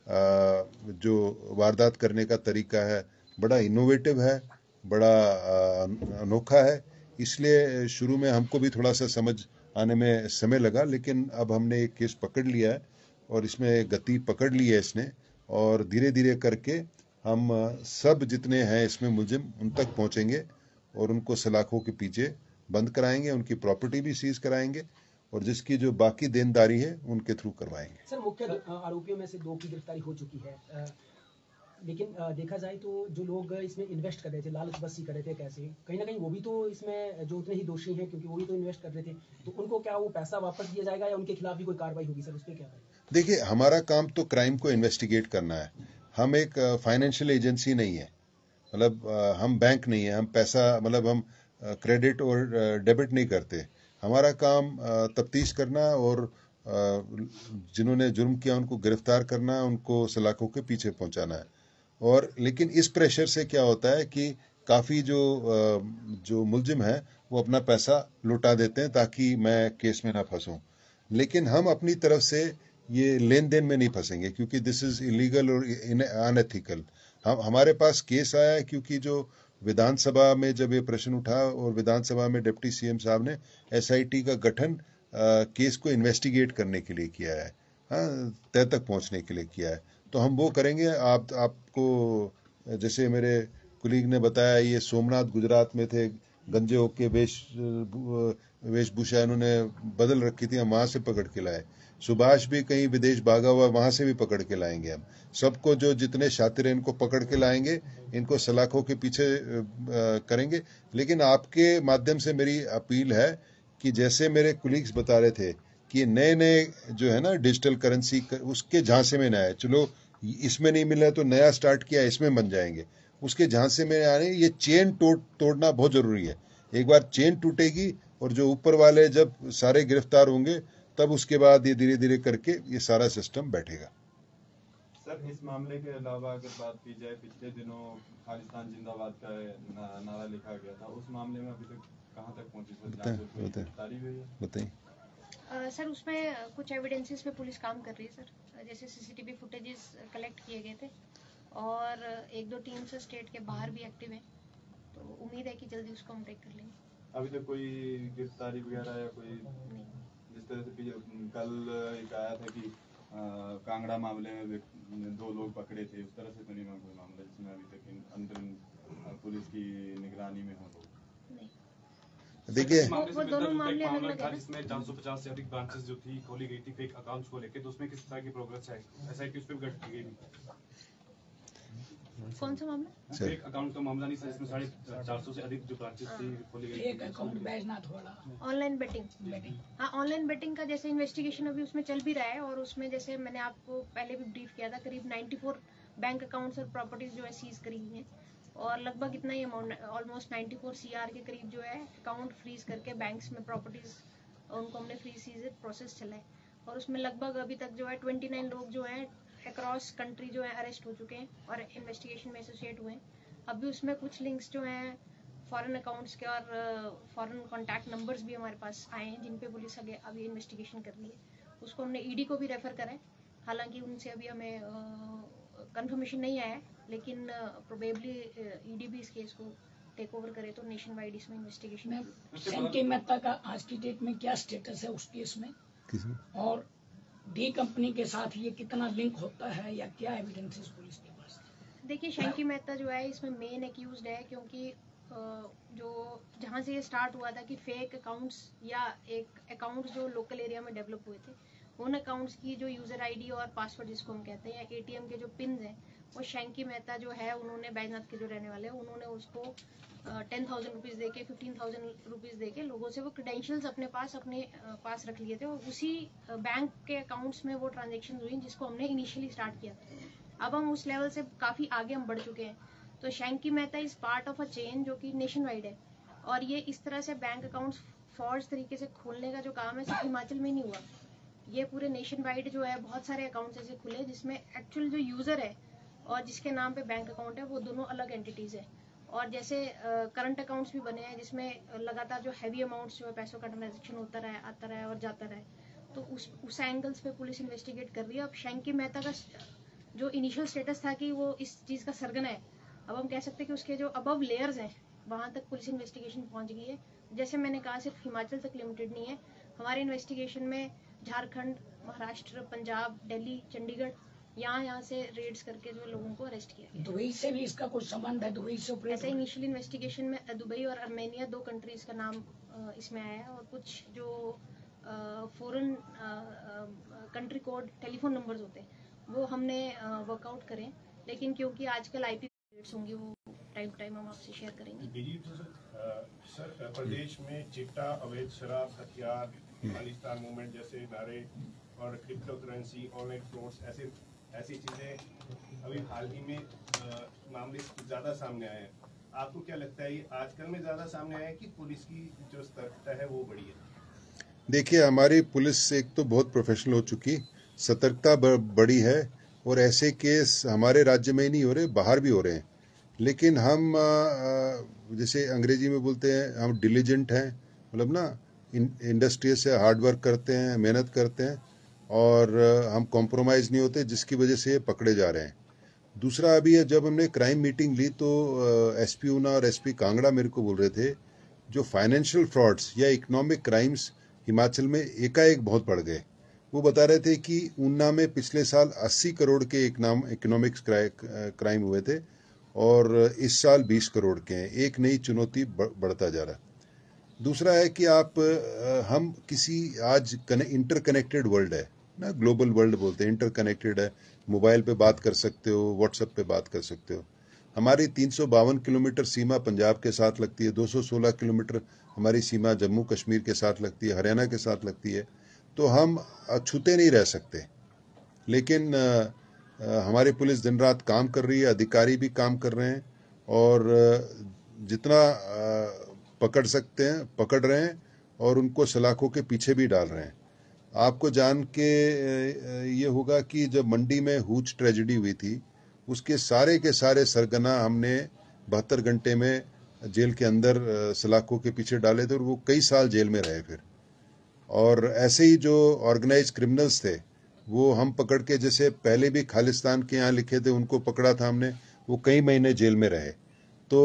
जो वारदात करने का तरीका है बड़ा इनोवेटिव है, बड़ा अनोखा है। इसलिए शुरू में हमको भी थोड़ा सा समझ आने में समय लगा, लेकिन अब हमने एक केस पकड़ लिया है और इसमें गति पकड़ ली है इसने। और धीरे धीरे करके हम सब जितने हैं इसमें मुलजिम उन तक पहुंचेंगे और उनको सलाखों के पीछे बंद कराएंगे, उनकी प्रॉपर्टी भी सीज कराएंगे और जिसकी जो बाकी देनदारी है उनके थ्रू करवाएंगे। सर, मुख्य आरोपियों में से 2 की गिरफ्तारी हो चुकी है, लेकिन देखा जाए तो जो लोग इसमें इन्वेस्ट कर रहे थे, लालच बस्सी कर रहे थे, कैसे कहीं ना कहीं वो भी तो इसमें जो उतने ही दोषी हैं, क्योंकि वो भी तो इन्वेस्ट कर रहे थे, तो उनको क्या वो पैसा वापस दिया जाएगा या उनके खिलाफ भी कोई कार्रवाई होगी सर, उस पर क्या है? देखिए, हमारा काम तो क्राइम को इन्वेस्टिगेट करना है। हम एक फाइनेंशियल एजेंसी नहीं है, मतलब हम बैंक नहीं है। हम पैसा, मतलब हम क्रेडिट और डेबिट नहीं करते। हमारा काम तफ्तीश करना और जिन्होंने जुर्म किया उनको गिरफ्तार करना, उनको सलाखों के पीछे पहुंचाना है। और लेकिन इस प्रेशर से क्या होता है कि काफी जो मुलजिम है वो अपना पैसा लुटा देते हैं ताकि मैं केस में ना फंसूं। लेकिन हम अपनी तरफ से ये लेन देन में नहीं फंसेंगे, क्योंकि दिस इज इलीगल और अनएथिकल। हमारे पास केस आया है क्योंकि जो विधानसभा में जब ये प्रश्न उठा और विधानसभा में डिप्टी CM साहब ने SIT का गठन केस को इन्वेस्टिगेट करने के लिए किया है, तय तक पहुंचने के लिए किया है। तो हम वो करेंगे। आपको जैसे मेरे कुलीग ने बताया, ये सोमनाथ गुजरात में थे, गंजे होके वेशभूषा इन्होंने बदल रखी थी, हम वहां से पकड़ के लाए। सुभाष भी कहीं विदेश भागा हुआ, वहां से भी पकड़ के लाएंगे। हम सबको, जो जितने शातिर हैं इनको पकड़ के लाएंगे, इनको सलाखों के पीछे करेंगे। लेकिन आपके माध्यम से मेरी अपील है कि जैसे मेरे कुलीग्स बता रहे थे कि नए नए जो है ना डिजिटल करेंसी, उसके झांसे में ना आए। चलो इसमें नहीं मिला तो नया स्टार्ट किया, इसमें बन जाएंगे। उसके झांसे में आने, ये चेन तोड़ना बहुत जरूरी है। एक बार चेन टूटेगी और जो ऊपर वाले जब सारे गिरफ्तार होंगे तब उसके बाद ये धीरे धीरे करके ये सारा सिस्टम बैठेगा। सर, इस मामले के अलावा अगर बात की जाए, पिछले दिनों खालिस्तान जिंदाबाद का नारा लिखा गया था, उस मामले में अभी तक कहां तक पहुंची सर? बताइए। सर, उसमें कुछ एविडेंसेस पे पुलिस काम कर रही है सर, जैसे CCTV फुटेजेस कलेक्ट किए गए थे और 1-2 टीम्स स्टेट के बाहर भी एक्टिव हैं, तो उम्मीद है कि जल्दी उसको हम ब्रेक कर लेंगे। अभी तक कोई गिरफ्तारी वगैरह या कोई नहीं? जिस तरह से कल एक आया था कि कांगड़ा मामले में 2 लोग पकड़े थे, उस तरह से तो नहीं कोई मामला जिसमें अभी तक अंदर पुलिस की निगरानी में हो? देखिए, वो दोनों मामले अलग है, जिसमें 450 से अधिक ब्रांचेस जो थी खोली गई थी फेक अकाउंट्स को लेकर, तो उसमें किस तरह की प्रोग्रेस है? SIT उस पर गठित की गई? कौन सा मामला? फेक अकाउंट का मामला नहीं सर, इसमें 450 से अधिक जो ब्रांचेस थी खोली गई। एक अकाउंट बैजनाथ वाला ऑनलाइन बेटिंग। हाँ, ऑनलाइन बेटिंग का जैसे इन्वेस्टिगेशन अभी उसमें चल भी रहा है, और उसमें जैसे मैंने आपको पहले भी ब्रीफ किया था, करीब 94 बैंक अकाउंट्स और प्रॉपर्टीज जो है सीज करी हुई हैं, और लगभग इतना ही अमाउंट, ऑलमोस्ट 94 CR के करीब जो है अकाउंट फ्रीज करके बैंक्स में प्रॉपर्टीज उनको हमने फ्री सीज प्रोसेस चला है, और उसमें लगभग अभी तक जो है 29 लोग जो हैं अक्रॉस कंट्री जो है अरेस्ट हो चुके हैं और इन्वेस्टिगेशन में एसोसिएट हुए हैं। अभी उसमें कुछ लिंक्स जो हैं फॉरेन अकाउंट्स के और फॉरेन कॉन्टैक्ट नंबर्स भी हमारे पास आए हैं, जिन पे पुलिस अभी इन्वेस्टिगेशन कर रही है। उसको हमने ईडी को भी रेफर करा है, हालांकि उनसे अभी हमें कंफर्मेशन नहीं आया है, लेकिन प्रोबेबली ईडी भी इस केस को टेक ओवर करे तो नेशन वाइड इसमें इन्वेस्टिगेशन। शैंकी मेहता का आज की डेट में क्या स्टेटस है उस केस में, और डी कंपनी के साथ ये कितना लिंक होता है या क्या एविडेंसेस पुलिस के पास? देखिए, शैंकी मेहता जो है इसमें मेन एक्यूज्ड है, क्योंकि जो जहाँ से ये स्टार्ट हुआ था कि फेक अकाउंट्स या एक अकाउंट्स जो लोकल एरिया में डेवलप हुए थे, उन अकाउंट्स की जो यूज़र आईडी और पासवर्ड जिसको हम कहते हैं, या एटीएम के जो पिन हैं, वो शैंकी मेहता जो है उन्होंने बैजनाथ के जो रहने वाले हैं उन्होंने उसको 10,000 रुपीज़ दे के 15,000 रुपीज़ दे के लोगों से वो क्रेडेंशियल्स अपने पास रख लिए थे, और उसी बैंक के अकाउंट्स में वो ट्रांजेक्शन हुई जिसको हमने इनिशियली स्टार्ट किया था। अब हम उस लेवल से काफ़ी आगे हम बढ़ चुके हैं, तो Shanky Mehta is part of a chain जो कि नेशन वाइड है, और ये इस तरह से बैंक अकाउंट्स फॉर्ज तरीके से खोलने का जो काम है सिर्फ हिमाचल में नहीं हुआ, ये पूरे नेशन वाइड जो है बहुत सारे अकाउंट्स ऐसे खुले जिसमें एक्चुअल जो यूज़र है और जिसके नाम पे बैंक अकाउंट है वो दोनों अलग एंटिटीज़ है। और जैसे करंट अकाउंट्स भी बने हैं जिसमें लगातार जो हैवी अमाउंट्स जो है पैसों का ट्रांजेक्शन होता रहा है, आता रहा है और जाता रहा है, तो उस एंगल्स पे पुलिस इन्वेस्टिगेट कर रही है। अब शैंकी मेहता का जो इनिशियल स्टेटस था कि वो इस चीज़ का सरगना है, अब हम कह सकते हैं कि उसके जो अबव लेयर्स हैं वहाँ तक पुलिस इन्वेस्टिगेशन पहुँच गई है। जैसे मैंने कहा, सिर्फ हिमाचल तक लिमिटेड नहीं है, हमारे इन्वेस्टिगेशन में झारखंड, महाराष्ट्र, पंजाब, दिल्ली, चंडीगढ़, यहाँ से रेड्स करके जो लोगों को अरेस्ट किया गया। दुबई से भी इसका कुछ संबंध है? दुबई से ऐसे इनिशियल इन्वेस्टिगेशन में दुबई और अर्मेनिया 2 कंट्रीज का नाम इसमें आया है, और कुछ जो foreign country code telephone numbers होते हैं वो हमने वर्कआउट करें, लेकिन क्योंकि आजकल IP रेट्स होंगे वो टाइम टू टाइम हम आपसे शेयर करेंगे। सर, प्रदेश में चिट्टा, अवैध शराब, हथियार, खालिस्तान मूवमेंट जैसे नारे और क्रिप्टो करेंसी, ऑनलाइन फ्रॉड्स, ऐसी चीजें अभी हाल ही में मामले ज्यादा सामने आए हैं। आपको क्या लगता है, ये आजकल में ज्यादा सामने आया है कि पुलिस की जो सतर्कता है वो बढ़ी है? देखिए, हमारी पुलिस एक तो बहुत प्रोफेशनल हो चुकी, सतर्कता बड़ी है, और ऐसे केस हमारे राज्य में ही नहीं हो रहे, बाहर भी हो रहे हैं। लेकिन हम जैसे अंग्रेजी में बोलते हैं, हम डिलीजेंट हैं, मतलब ना इंडस्ट्री से हार्ड वर्क करते हैं, मेहनत करते हैं, और हम कॉम्प्रोमाइज़ नहीं होते, जिसकी वजह से ये पकड़े जा रहे हैं। दूसरा, अभी जब हमने क्राइम मीटिंग ली तो SP ऊना और SP कांगड़ा मेरे को बोल रहे थे, जो फाइनेंशियल फ्रॉड्स या इकोनॉमिक क्राइम्स हिमाचल में एकाएक बहुत बढ़ गए। वो बता रहे थे कि ऊना में पिछले साल 80 करोड़ के इकोनॉमिक्स क्राइम हुए थे, और इस साल 20 करोड़ के हैं। एक नई चुनौती बढ़ता जा रहा है। दूसरा है कि हम किसी आज इंटरकनेक्टेड वर्ल्ड है ना, ग्लोबल वर्ल्ड बोलते हैं, इंटरकनेक्टेड है। मोबाइल पे बात कर सकते हो, व्हाट्सएप पे बात कर सकते हो। हमारी 352 किलोमीटर सीमा पंजाब के साथ लगती है, 216 किलोमीटर हमारी सीमा जम्मू कश्मीर के साथ लगती है, हरियाणा के साथ लगती है। तो हम छूते नहीं रह सकते, लेकिन हमारी पुलिस दिन रात काम कर रही है, अधिकारी भी काम कर रहे हैं, और जितना पकड़ सकते हैं पकड़ रहे हैं, और उनको सलाखों के पीछे भी डाल रहे हैं। आपको जान के ये होगा कि जब मंडी में हूच ट्रेजेडी हुई थी, उसके सारे के सारे सरगना हमने 72 घंटे में जेल के अंदर सलाखों के पीछे डाले थे, और वो कई साल जेल में रहे फिर। और ऐसे ही जो ऑर्गेनाइज क्रिमिनल्स थे वो हम पकड़ के, जैसे पहले भी खालिस्तान के यहाँ लिखे थे, उनको पकड़ा था हमने, वो कई महीने जेल में रहे। तो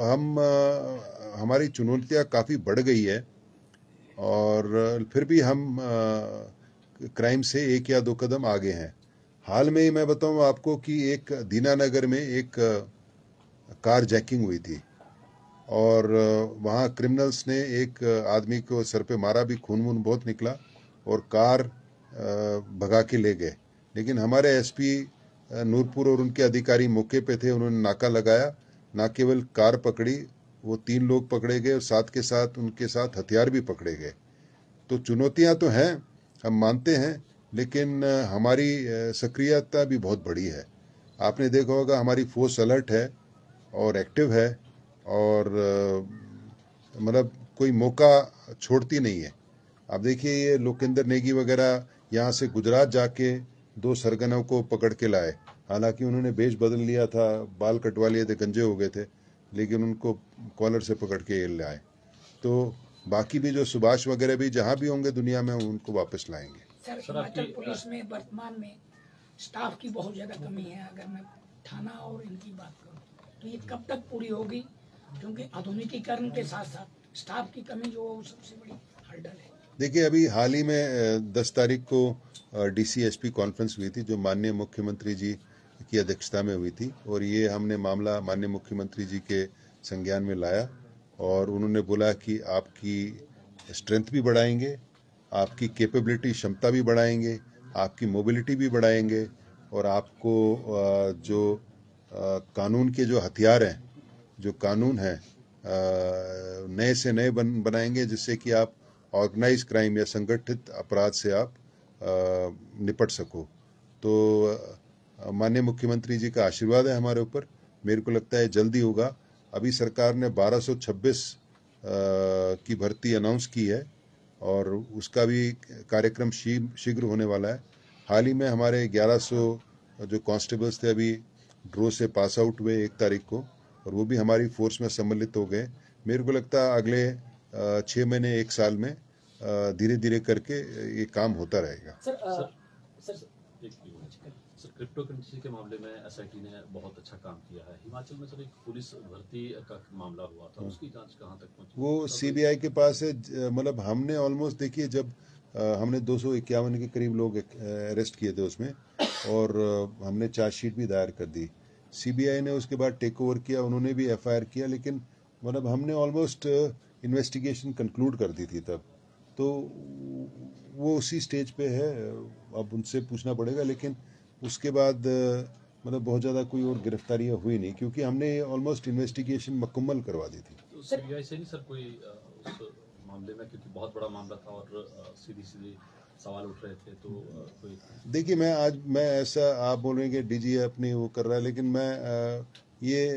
हमारी चुनौतियाँ काफ़ी बढ़ गई है, और फिर भी हम क्राइम से 1 या 2 कदम आगे हैं। हाल में ही मैं बताऊं आपको कि एक दीनानगर में एक कार जैकिंग हुई थी, और वहाँ क्रिमिनल्स ने एक आदमी को सर पे मारा भी, खून बहुत निकला, और कार भगा के ले गए। लेकिन हमारे SP नूरपुर और उनके अधिकारी मौके पे थे, उन्होंने नाका लगाया, ना केवल कार पकड़ी, वो 3 लोग पकड़े गए और साथ के साथ उनके साथ हथियार भी पकड़े गए। तो चुनौतियां तो हैं, हम मानते हैं, लेकिन हमारी सक्रियता भी बहुत बड़ी है। आपने देखा होगा हमारी फोर्स अलर्ट है और एक्टिव है और मतलब कोई मौका छोड़ती नहीं है। आप देखिए ये लोकेंद्र नेगी वगैरह यहाँ से गुजरात जाके 2 सरगनों को पकड़ के लाए, हालांकि उन्होंने भेष बदल लिया था, बाल कटवा लिए थे, गंजे हो गए थे, लेकिन उनको कॉलर से पकड़ के लाए। तो बाकी भी जो सुभाष वगैरह भी जहाँ भी होंगे दुनिया में उनको वापस लाएंगे। सर, हिमाचल पुलिस में वर्तमान में स्टाफ की बहुत ज्यादा कमी है। अगर मैं थाना और इनकी बात करूं तो ये कब तक पूरी होगी? क्योंकि आधुनिकीकरण के साथ साथ स्टाफ की कमी जो सबसे बड़ी हर्डल है। देखिए अभी हाल ही में 10 तारीख को DCSP कॉन्फ्रेंस हुई थी जो माननीय मुख्यमंत्री जी की अध्यक्षता में हुई थी, और ये हमने मामला माननीय मुख्यमंत्री जी के संज्ञान में लाया और उन्होंने बोला कि आपकी स्ट्रेंथ भी बढ़ाएंगे, आपकी कैपेबिलिटी क्षमता भी बढ़ाएंगे, आपकी मोबिलिटी भी बढ़ाएंगे और आपको जो कानून के जो हथियार हैं, जो कानून है नए से नए बनाएंगे, जिससे कि आप ऑर्गेनाइज क्राइम या संगठित अपराध से आप निपट सको। तो माननीय मुख्यमंत्री जी का आशीर्वाद है हमारे ऊपर, मेरे को लगता है जल्दी होगा। अभी सरकार ने 1226 की भर्ती अनाउंस की है और उसका भी कार्यक्रम शीघ्र होने वाला है। हाल ही में हमारे 1100 जो कांस्टेबल्स थे अभी ड्रो से पास आउट हुए 1 तारीख को, और वो भी हमारी फोर्स में सम्मिलित हो गए। मेरे को लगता है अगले 6 महीने 1 साल में धीरे धीरे करके ये काम होता रहेगा। सर, क्रिप्टो करेंसी के मामले में SIT ने बहुत अच्छा काम किया है। हिमाचल में सर एक पुलिस भर्ती का मामला हुआ था, उसकी जांच कहाँ तक पहुंची? वो CBI के पास है। मतलब हमने ऑलमोस्ट देखिए जब हमने 251 के करीब लोग अरेस्ट किए थे उसमें, और हमने चार्जशीट भी दायर कर दी। CBI ने उसके बाद टेक ओवर किया, उन्होंने भी FIR किया, लेकिन मतलब हमने ऑलमोस्ट इन्वेस्टिगेशन कंक्लूड कर दी थी तब। तो वो उसी स्टेज पे है, अब उनसे पूछना पड़ेगा, लेकिन उसके बाद मतलब बहुत ज़्यादा कोई और गिरफ्तारियाँ हुई नहीं, क्योंकि हमने ऑलमोस्ट इन्वेस्टिगेशन मुकम्मल करवा दी थी। तो CBI से नहीं सर कोई उस मामले में, क्योंकि बहुत बड़ा मामला था और सीधे सवाल उठ रहे थे, तो कोई? देखिए मैं ऐसा, आप बोल रहे हैं कि DG अपनी वो कर रहा है, लेकिन मैं ये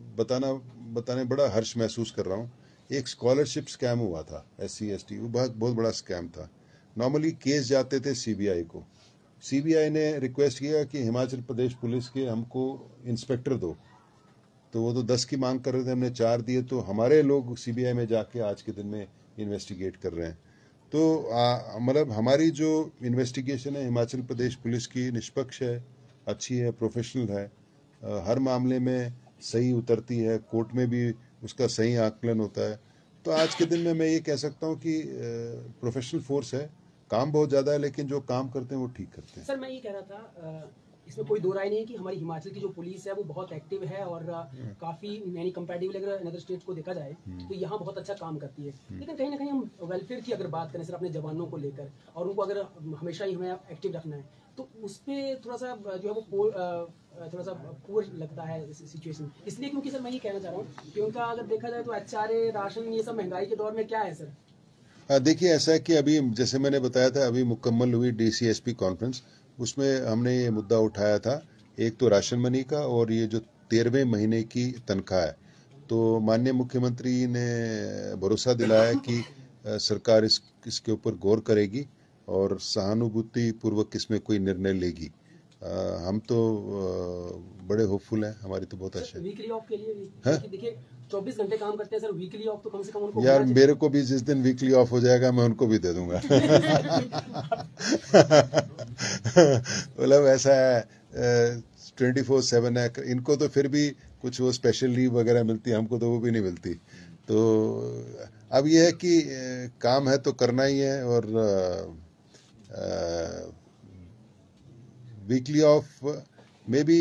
बताने बड़ा हर्ष महसूस कर रहा हूँ। एक स्कॉलरशिप स्कैम हुआ था SC ST, वो बहुत बड़ा स्कैम था। नॉर्मली केस जाते थे CBI को, CBI ने रिक्वेस्ट किया कि हिमाचल प्रदेश पुलिस के हमको इंस्पेक्टर दो, तो वो तो 10 की मांग कर रहे थे, हमने 4 दिए। तो हमारे लोग CBI में जाके आज के दिन में इन्वेस्टिगेट कर रहे हैं। तो मतलब हमारी जो इन्वेस्टिगेशन है हिमाचल प्रदेश पुलिस की निष्पक्ष है, अच्छी है, प्रोफेशनल है, हर मामले में सही उतरती है, कोर्ट में भी उसका सही आकलन होता है। तो आज के दिन में मैं ये कह सकता हूँ कि प्रोफेशनल फोर्स है, काम बहुत ज़्यादा है, लेकिन जो काम करते हैं वो ठीक करते हैं। सर मैं ये कह रहा था, इसमें कोई दो राय नहीं है कि हमारी हिमाचल की जो पुलिस है वो बहुत एक्टिव है और काफी यानी कंपैरेटिवली अगर अदर स्टेट्स को देखा जाए तो यहाँ बहुत अच्छा काम करती है। लेकिन कहीं ना कहीं हम वेलफेयर की अगर बात करें सर अपने जवानों को लेकर, और उनको अगर हमेशा ही हमें एक्टिव रखना है, तो उस पर थोड़ा सा जो है वो थोड़ा सा पुअर लगता है सिचुएशन। इसलिए क्योंकि सर मैं ये कहना चाह रहा हूँ कि उनका अगर देखा जाए तो HRA, राशन, ये सब महंगाई के दौर में क्या है सर? देखिए ऐसा है कि अभी जैसे मैंने बताया था, अभी मुकम्मल हुई DCSP कॉन्फ्रेंस, उसमें हमने ये मुद्दा उठाया था, एक तो राशन मनी का और ये जो 13वें महीने की तनख्वाह है। तो माननीय मुख्यमंत्री ने भरोसा दिलाया कि सरकार इसके ऊपर गौर करेगी और सहानुभूति पूर्वक इसमें कोई निर्णय लेगी। हम तो बड़े होपफुल हैं, हमारी तो बहुत आशा है। वीकली ऑफ के लिए देखिए 24 घंटे काम करते हैं सर, वीकली ऑफ तो कम से कम उनको यार मेरे को भी जिस दिन वीकली ऑफ हो जाएगा मैं उनको भी दे दूंगा। मतलब ऐसा है 24/7 है, इनको तो फिर भी कुछ वो स्पेशल लीव वगैरह मिलती है, हमको तो वो भी नहीं मिलती। तो अब ये है कि काम है तो करना ही है, और वीकली ऑफ में भी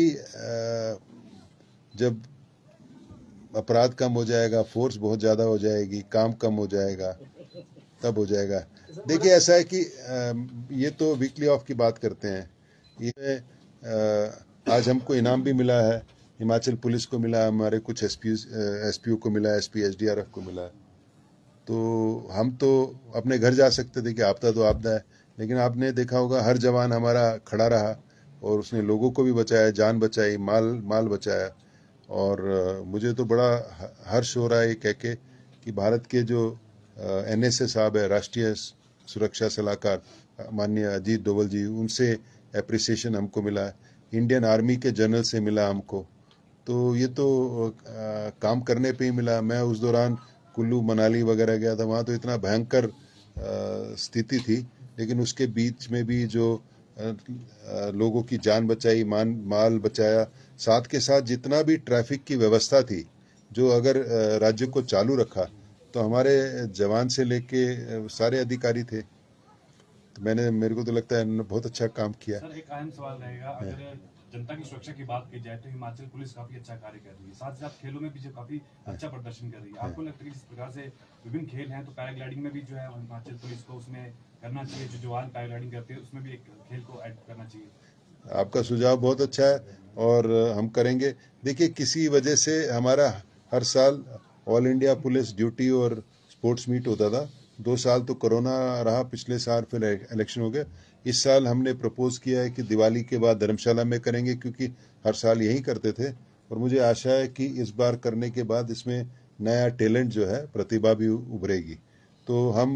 जब अपराध कम हो जाएगा, फोर्स बहुत ज़्यादा हो जाएगी, काम कम हो जाएगा, तब हो जाएगा। देखिए ऐसा है कि ये तो वीकली ऑफ की बात करते हैं, ये आज हमको इनाम भी मिला है, हिमाचल पुलिस को मिला, हमारे कुछ एसपीओ को मिला, एसपी एसडीआरएफ को मिला। तो हम तो अपने घर जा सकते थे कि आपदा तो आपदा है, लेकिन आपने देखा होगा हर जवान हमारा खड़ा रहा और उसने लोगों को भी बचाया, जान बचाई, माल बचाया। और मुझे तो बड़ा हर्ष हो रहा है ये कह के कि भारत के जो एनएसए साहब है, राष्ट्रीय सुरक्षा सलाहकार माननीय अजीत डोवल जी, उनसे एप्रिसिएशन हमको मिला है, इंडियन आर्मी के जनरल से मिला हमको। तो ये तो काम करने पे ही मिला। मैं उस दौरान कुल्लू मनाली वगैरह गया था, वहाँ तो इतना भयंकर स्थिति थी, लेकिन उसके बीच में भी जो लोगों की जान बचाई, माल बचाया, साथ के साथ जितना भी ट्रैफिक की व्यवस्था थी, जो अगर राज्य को चालू रखा तो हमारे जवान से लेके सारे अधिकारी थे। तो मेरे को तो लगता है बहुत अच्छा काम किया। सर, एक अहम सवाल रहेगा, अगर जनता की सुरक्षा की बात की जाए तो हिमाचल पुलिस काफी अच्छा कार्य कर रही है, साथ ही साथ खेलों में भी जो काफी अच्छा प्रदर्शन कर रही है। आपको लगता है कि जिस प्रकार से विभिन्न खेल हैं, तो पैराग्लाइडिंग में भी जो है हिमाचल पुलिस को उसमें करना चाहिए, जो जवान पैराग्लाइडिंग करते हैं उसमें भी एक खेल को ऐड करना चाहिए। आपका सुझाव बहुत अच्छा है और हम करेंगे। देखिए, किसी वजह से हमारा हर साल ऑल इंडिया पुलिस ड्यूटी और स्पोर्ट्स मीट होता था। 2 साल तो कोरोना रहा, पिछले साल फिर इलेक्शन हो गया। इस साल हमने प्रपोज किया है कि दिवाली के बाद धर्मशाला में करेंगे, क्योंकि हर साल यही करते थे। और मुझे आशा है कि इस बार करने के बाद इसमें नया टैलेंट जो है, प्रतिभा भी उभरेगी। तो हम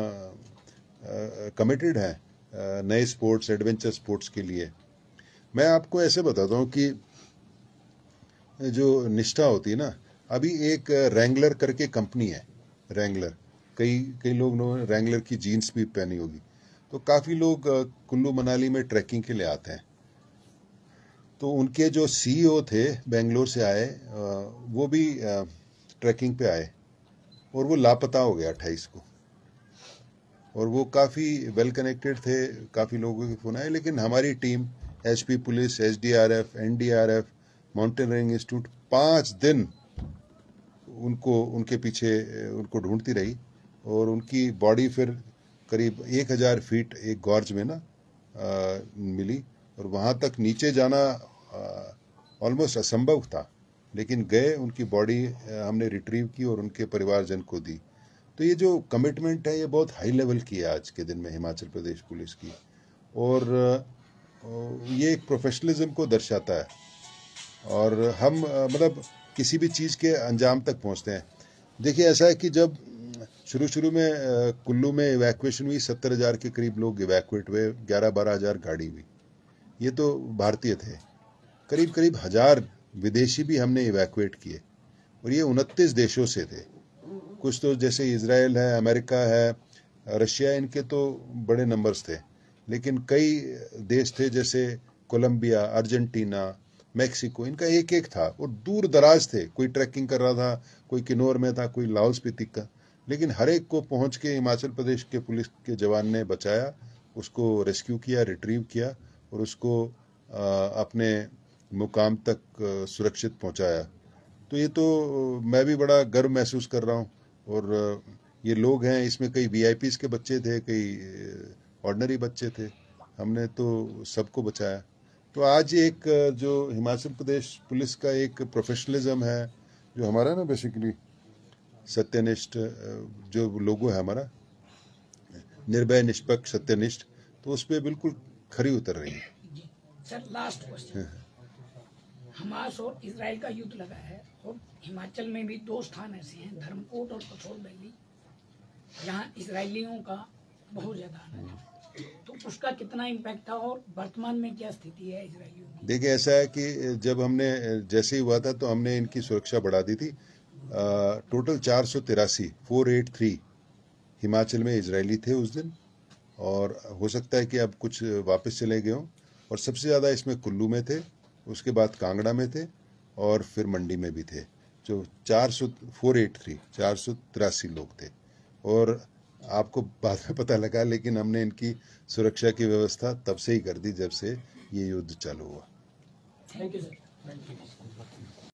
कमिटेड हैं नए स्पोर्ट्स, एडवेंचर स्पोर्ट्स के लिए। मैं आपको ऐसे बताता हूँ कि जो निष्ठा होती है ना, अभी एक रैंगलर करके कंपनी है, रैंगलर, कई लोग ने रैंगलर की जीन्स भी पहनी होगी। तो काफ़ी लोग कुल्लू मनाली में ट्रैकिंग के लिए आते हैं। तो उनके जो सीईओ थे, बेंगलोर से आए, वो भी ट्रैकिंग पे आए और वो लापता हो गया 28 को। और वो काफ़ी वेल कनेक्टेड थे, काफ़ी लोगों के फ़ोन आए, लेकिन हमारी team HP police, SDRF, NDRF, mountaineering institute 5 दिन उनके पीछे उनको ढूंढती रही और उनकी बॉडी फिर करीब 1000 फीट एक गॉर्ज में मिली। और वहाँ तक नीचे जाना ऑलमोस्ट असंभव था, लेकिन गए, उनकी बॉडी हमने रिट्रीव की और उनके परिवारजन को दी। तो ये जो कमिटमेंट है, ये बहुत हाई लेवल की है आज के दिन में हिमाचल प्रदेश पुलिस की, और ये एक प्रोफेशनलिज्म को दर्शाता है। और हम मतलब किसी भी चीज़ के अंजाम तक पहुंचते हैं। देखिए, ऐसा है कि जब शुरू में कुल्लू में इवैक्यूएशन हुई, 70,000 के करीब लोग इवैक्यूएट हुए, 11-12 हज़ार गाड़ी हुई। ये तो भारतीय थे। करीब 1000 विदेशी भी हमने इवैक्यूएट किए, और ये 29 देशों से थे। कुछ तो जैसे इजराइल है, अमेरिका है, रशिया, इनके तो बड़े नंबर्स थे, लेकिन कई देश थे जैसे कोलंबिया, अर्जेंटीना, मैक्सिको, इनका एक था और दूर दराज थे। कोई ट्रैकिंग कर रहा था, कोई किन्नौर में था, कोई लाहौल स्पीति का, लेकिन हर एक को पहुंच के हिमाचल प्रदेश के पुलिस के जवान ने बचाया, उसको रेस्क्यू किया, रिट्रीव किया और उसको अपने मुकाम तक सुरक्षित पहुंचाया। तो ये तो मैं भी बड़ा गर्व महसूस कर रहा हूँ। और ये लोग हैं, इसमें कई वीआईपीज़ के बच्चे थे, कई ऑर्डिनरी बच्चे थे, हमने तो सबको बचाया। तो आज एक जो हिमाचल प्रदेश पुलिस का एक प्रोफेशनलिज्म है, जो हमारा ना बेसिकली सत्यनिष्ठ जो लोगो है हमारा, निर्भय, निष्पक्ष, सत्यनिष्ठ, तो उस पर बिल्कुल खरी उतर रही है। सर, लास्ट क्वेश्चन, हमास और इजराइल का युद्ध लगा है और हिमाचल में भी 2 स्थान ऐसे हैं, धर्मकोट और कसोल वैली, जहाँ इजरायलियों का बहुत ज्यादा आना है। तो उसका कितना इम्पैक्ट था और वर्तमान में क्या स्थिति है इजरायलियों की? देखिए, ऐसा है कि जब हमने जैसे ही हुआ था तो हमने इनकी सुरक्षा बढ़ा दी थी। टोटल 483 हिमाचल में इजरायली थे उस दिन, और हो सकता है कि अब कुछ वापस चले गए हों। और सबसे ज़्यादा इसमें कुल्लू में थे, उसके बाद कांगड़ा में थे और फिर मंडी में भी थे। जो 483 लोग थे। और आपको बाद में पता लगा, लेकिन हमने इनकी सुरक्षा की व्यवस्था तब से ही कर दी जब से ये युद्ध चालू हुआ। Thank you sir.